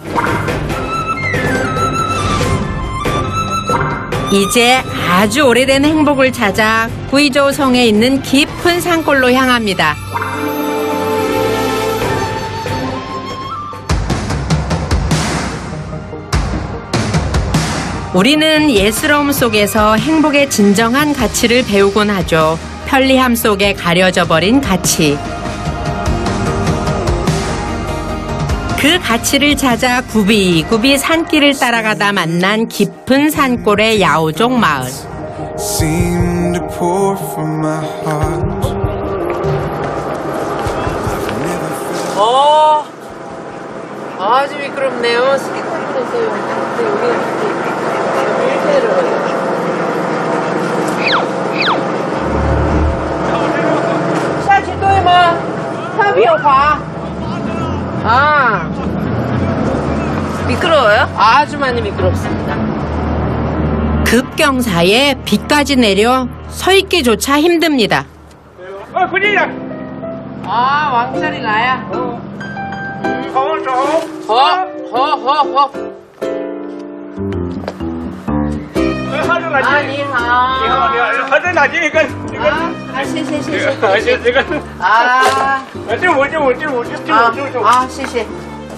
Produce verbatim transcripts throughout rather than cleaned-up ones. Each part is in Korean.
이제 아주 오래된 행복을 찾아 구이저우 성에 있는 깊은 산골로 향합니다. 우리는 예스러움 속에서 행복의 진정한 가치를 배우곤 하죠. 편리함 속에 가려져 버린 가치. 그 가치를 찾아 굽이굽이 산길을 따라가다 만난 깊은 산골의 야오족 마을. 어, 아주 미끄럽네요. 스키 탈 뻔했어요. 근데 여기 밀대를. 下去对吗？它比较滑。 아, 미끄러워요? 아주 많이 미끄럽습니다. 급경사에 비까지 내려 서 있기조차 힘듭니다. 어, 군인이야. 아, 왕자리 나야. 어, 어, 허, 허, 허, 허. 아, 你好。 你好，你好，还在哪里？你看，你看。 啊，谢谢谢谢。 啊，谢这个。 啊。 这我这我这我这这我这我。 아, 谢谢.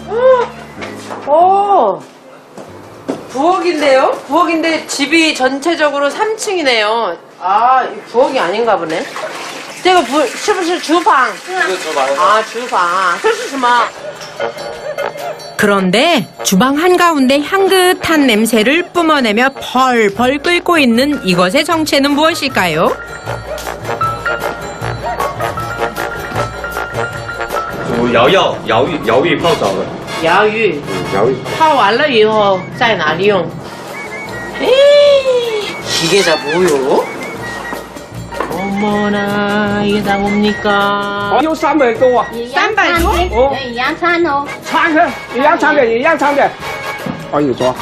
오, 부엌인데요? 부엌인데 집이 전체적으로 삼 층이네요. 아, 부엌이 아닌가 보네. 这个不是不是厨房? 아, 厨房. 这是什么? 그런데 주방 한가운데 향긋한 냄새를 뿜어내며 펄펄 끓고 있는 이것의 정체는 무엇일까요? 煮瑶药瑶玉瑶玉泡澡的瑶玉瑶玉泡完了以后在哪里用? 에이, 이게 다 뭐요? 어머나, 이게 다 뭡니까? 有三百多啊， 三百多? 哦， 一样餐哦， 餐的，一样餐的，一样餐的。哎呦，多。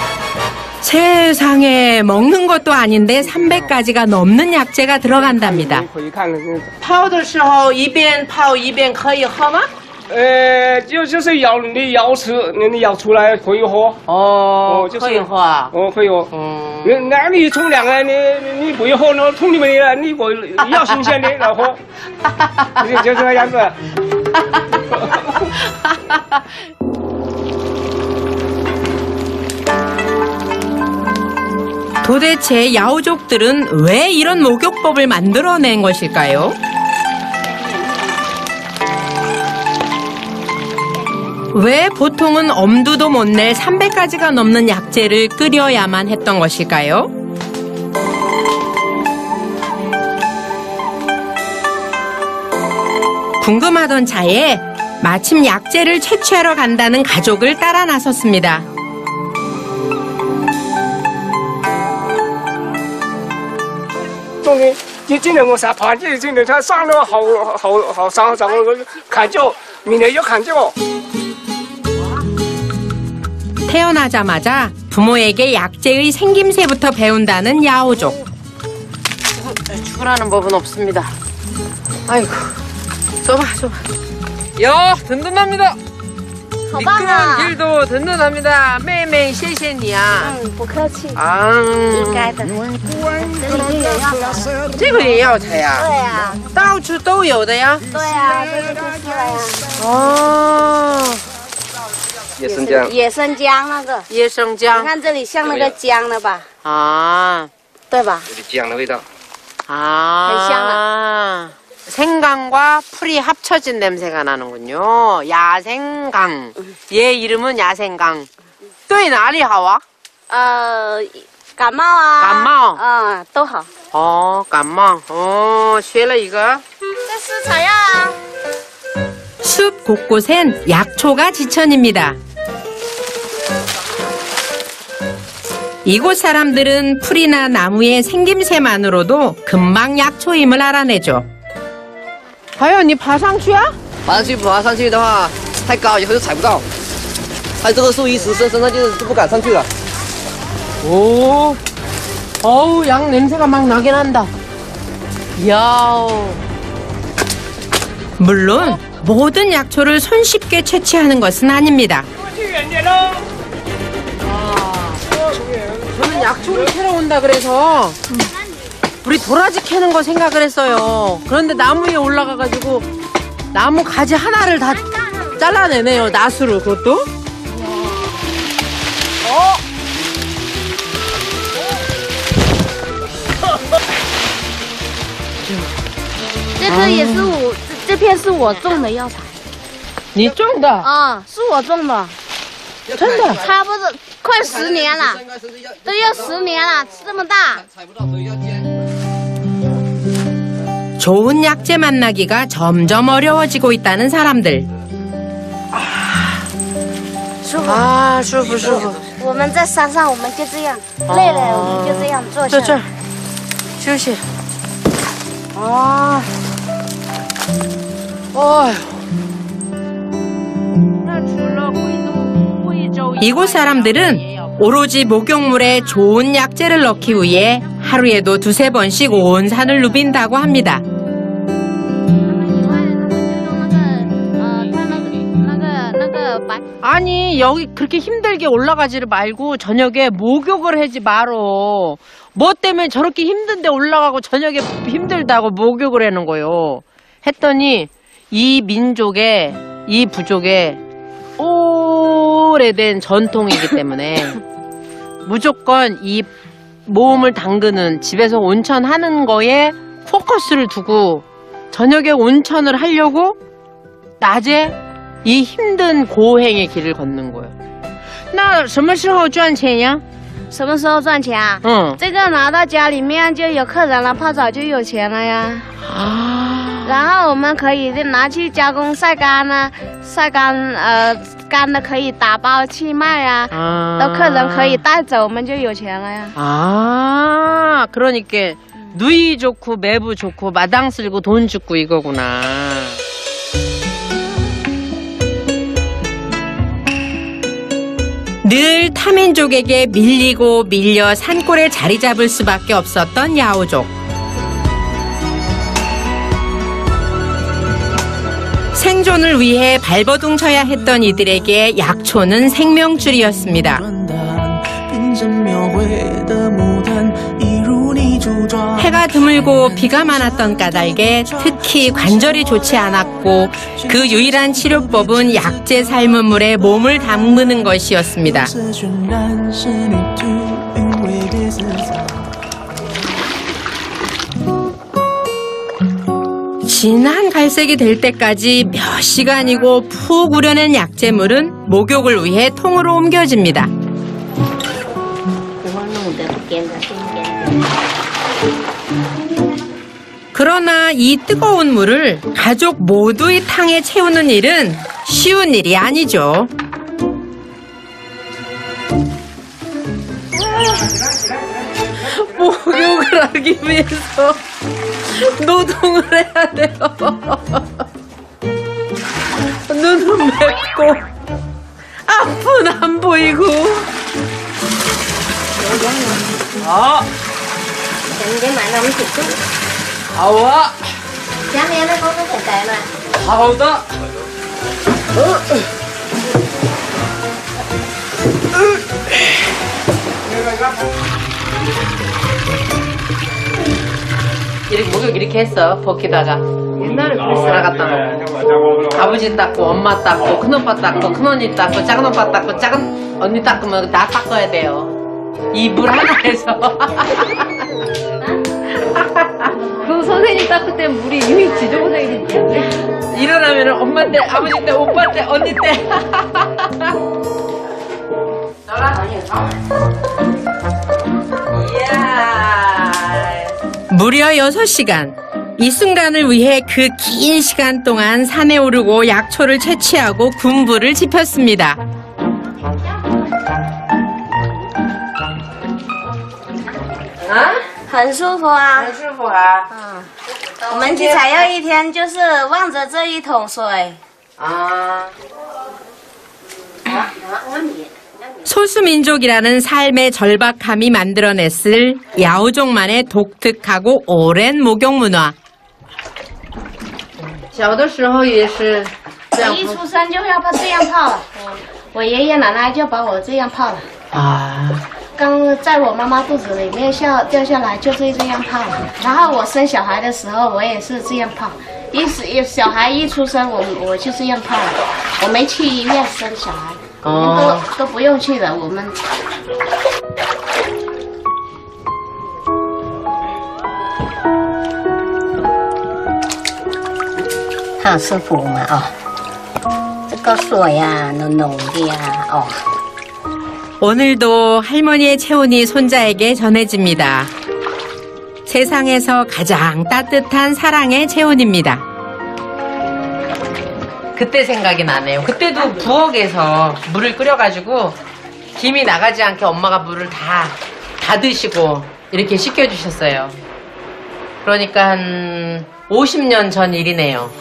세상에 먹는 것도 아닌데 삼백 가지가 넘는 약재가 들어간답니다. 泡的时候一边泡一边可以喝吗? 呃，就就是舀你舀吃，你你舀出来可以喝。 哦， 就是可以喝啊。 哦，可以喝。 嗯。 那那你冲凉啊？你你你不要喝呢，桶里面的你我要新鲜的然后喝，就就这个样子。 도대체 야오족들은 왜 이런 목욕법을 만들어낸 것일까요? 왜 보통은 엄두도 못 낼 삼백 가지가 넘는 약재를 끓여야만 했던 것일까요? 궁금하던 차에 마침 약재를 채취하러 간다는 가족을 따라 나섰습니다. 终于，就今天我上盘子，今天他上了好好好上上个砍脚，明天要砍脚。 태어나자마자 부모에게 약재의 생김새부터 배운다는 야오족. 죽으라는 법은 없습니다. 아이고, 쏘봐, 쏘봐. 야, 든든합니다. 미끄러운 길도 든든합니다. 매매, 谢谢你啊. 응, 不客气. 아, 应该的. 这个也要采呀? 对呀. 到处都有的呀? 对呀，这个就是了呀. 어. 野生姜， 野生姜那个， 野生姜. 你看这里像那个姜的吧？ 아, 对吧？ 有点姜的味道。 아, 생강과 풀이 합쳐진 냄새가 나는군요. 야생강. 얘 이름은 야생강. 对哪里好啊? 呃，感冒啊。 感冒。 嗯，都好。 어, 感冒. 어, 学了一个. 这是草药啊。 숲 곳곳엔 약초가 지천입니다. 이곳 사람들은 풀이나 나무의 생김새만으로도 금방 약초임을 알아내죠. 과연 이爬上去啊? 爬上去爬上去的话太高，以后就踩不到。它这个树一直伸伸上去就不敢上去了。 오, 어우, 약 냄새가 막 나긴 한다. 이야. 물론 모든 약초를 손쉽게 채취하는 것은 아닙니다. 去远点喽。 나는 약초를 캐러 온다 그래서 우리 도라지 캐는 거 생각을 했어요. 그런데 나무 위에 올라가가지고 나무 가지 하나를 다 잘라내네요. 낫으로 그것도. 어? 这个也是我，这这片是我种的药材。 你种的？ 啊，是我种的， 真的？ 差不多快十年了，都要十年了，这么大。 좋은 약재 만나기가 점점 어려워지고 있다는 사람들. 舒服 아, 舒服舒服。 我们在山上，我们就这样，累了我们就这样坐下来。 在这儿休息。啊，哦。 이곳 사람들은 오로지 목욕물에 좋은 약재를 넣기 위해 하루에도 두세 번씩 온 산을 누빈다고 합니다. 아니 여기 그렇게 힘들게 올라가지를 말고 저녁에 목욕을 하지 말어. 뭐 때문에 저렇게 힘든데 올라가고 저녁에 힘들다고 목욕을 하는 거요. 했더니 이 민족의 이 부족의 오래된 전통이기 때문에 무조건 이 몸을 담그는 집에서 온천하는 거에 포커스를 두고 저녁에 온천을 하려고 낮에 이 힘든 고행의 길을 걷는 거예요. 那什么时候赚钱呀？ 什么时候赚钱啊？ 嗯， 这个拿到家里面就有客人了，泡澡就有钱了呀。 啊， 然后我们可以拿去加工晒干呢，晒干呃干的可以打包去卖呀， 啊到客人可以带走，我们就有钱了呀。 아, 그러니까 누이 좋고 매부 좋고 마당 쓸고 돈 죽고 이거구나. 늘 타민족에게 밀리고 밀려 산골에 자리 잡을 수밖에 없었던 야오족. 생존을 위해 발버둥 쳐야 했던 이들에게 약초는 생명줄이었습니다. 해가 드물고 비가 많았던 까닭에 특히 관절이 좋지 않았고 그 유일한 치료법은 약재 삶은 물에 몸을 담그는 것이었습니다. 진한 갈색이 될 때까지 몇 시간이고 푹 우려낸 약재물은 목욕을 위해 통으로 옮겨집니다. 그러나 이 뜨거운 물을 가족 모두의 탕에 채우는 일은 쉬운 일이 아니죠. 목욕을 하기 위해서 노동을 해야 돼요. 눈은 맵고 앞은 안 보이고. 아. 아와. 下面那个都很白了。 好的。 이렇게 목욕 이렇게 했어. 벗기다가 옛날에 그랬어. 나갔다 놓고 아버지 닦고 엄마 닦고 큰오빠 닦고 큰언니 닦고 작은오빠 닦고 작은 언니 닦으면 다 닦아야 돼요. 이 물 하나에서. 그 선생님 닦을 때 물이 이미 지저분하게 됐는데 일어나면 엄마 때 아버지 때 오빠 때 언니 때. 이야. 무려 여섯 시간. 이 순간을 위해 그 긴 시간 동안 산에 오르고 약초를 채취하고 군부를 지폈습니다. 很舒服啊， 很舒服啊。 嗯，我们去采药一天就是望着这一桶水。 아. 소수민족이라는 삶의 절박함이 만들어냈을 야오족만의 독특하고 오랜 목욕 문화. 小的时候也是这样。 我一出生就要这样泡了，我爷爷奶奶就把我这样泡了。 아. 刚在我妈妈肚子里面下掉下来，就是这样泡。然后我生小孩的时候，我也是这样泡。一一小孩一出生，我我就这样泡了。我没去医院生小孩，我们都、 哦都不用去的。我们烫师傅嘛哦，这个水呀浓浓的呀哦。 오늘도 할머니의 체온이 손자에게 전해집니다. 세상에서 가장 따뜻한 사랑의 체온입니다. 그때 생각이 나네요. 그때도 부엌에서 물을 끓여가지고 김이 나가지 않게 엄마가 물을 다, 다 드시고 이렇게 식혀주셨어요. 그러니까 한 오십 년 전 일이네요.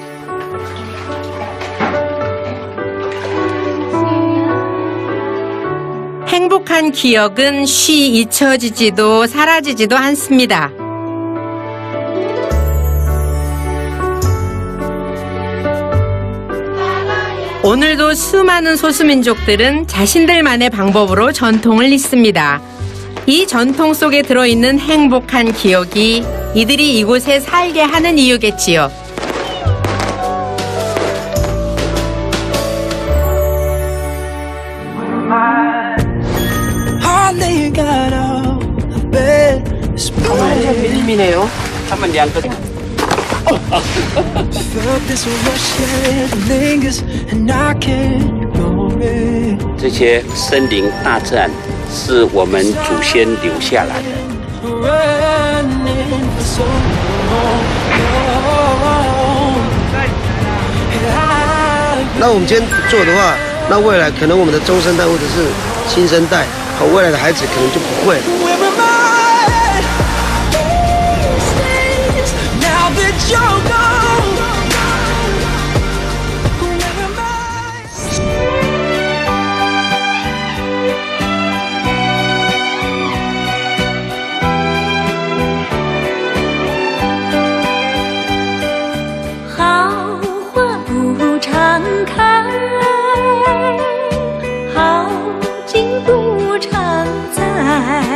행복한 기억은 쉬 잊혀지지도 사라지지도 않습니다. 오늘도 수많은 소수민족들은 자신들만의 방법으로 전통을 잇습니다. 이 전통 속에 들어있는 행복한 기억이 이들이 이곳에 살게 하는 이유겠지요. 밀림이네요. 他们两个。 这些森林大自然是我们祖先留下来的。 那我们今天不做的话，那未来可能我们的中生代或者是新生代和未来的孩子可能就不会。 好花不常开，好景不常在。